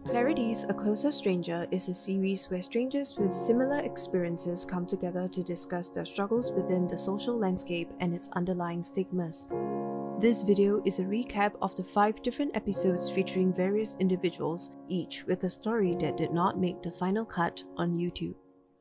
Clarity's A Closer Stranger is a series where strangers with similar experiences come together to discuss their struggles within the social landscape and its underlying stigmas. This video is a recap of the 5 different episodes featuring various individuals, each with a story that did not make the final cut on YouTube.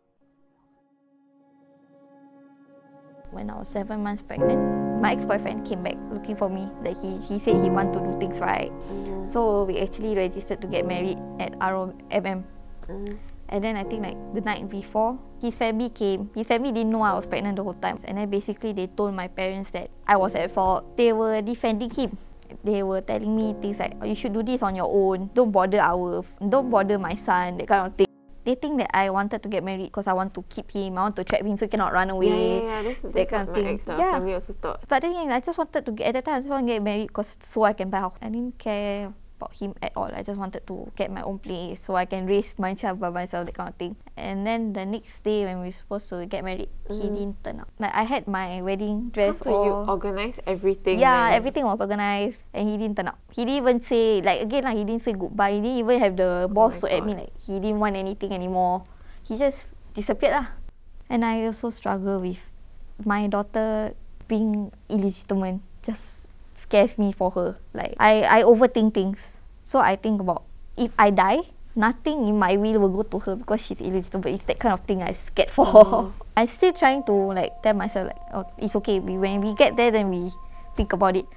When I was 7 months pregnant, my ex-boyfriend came back looking for me. Like he said he wanted to do things right. So we actually registered to get married at ROMM. And then I think like the night before, his family came. His family didn't know I was pregnant the whole time. And then basically they told my parents that I was at fault. They were defending him. They were telling me things like, oh, you should do this on your own. Don't bother my son, that kind of thing. They think that I wanted to get married because I want to keep him, I want to trap him so he cannot run away. That's what my ex-family also thought. But then I just wanted to get, at that time I just want to get married because so I can buy a house. I didn't care about him at all. I just wanted to get my own place so I can raise myself by myself, that kind of thing. And then the next day when we were supposed to get married, he didn't turn up. Like I had my wedding dress. How could you organize everything? Yeah, then? everything was organized and he didn't turn up. He didn't even say, like again, like, he didn't say goodbye. He didn't even have the boss to admit like he didn't want anything anymore. He just disappeared lah. And I also struggle with my daughter being illegitimate. Just scares me for her. Like I overthink things. So I think about if I die, nothing in my will go to her because she's illegitimate. It's that kind of thing I'm scared for. I'm still trying to like tell myself like, oh, it's okay. When we get there, then we think about it.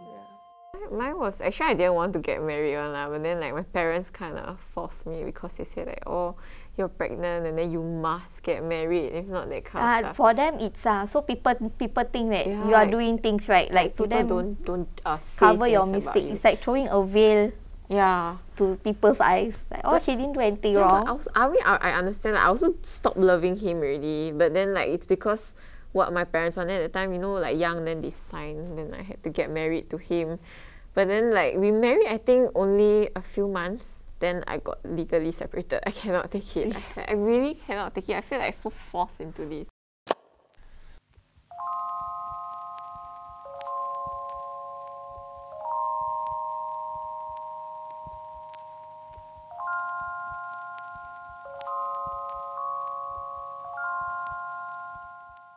Mine was actually I didn't want to get married but then like my parents kind of forced me because they said like, oh, you're pregnant and then you must get married, if not that kind of stuff. For them it's so people think that you are doing things right. Like to them, don't cover your mistake. It's like throwing a veil to people's eyes. Like, oh, she didn't do anything wrong. I understand. I also stopped loving him already, but then like it's because what my parents wanted at the time, you know, like young, then they signed, then I had to get married to him. But then like we married I think only a few months, then I got legally separated. I cannot take it. I really cannot take it. I feel like I'm so forced into this.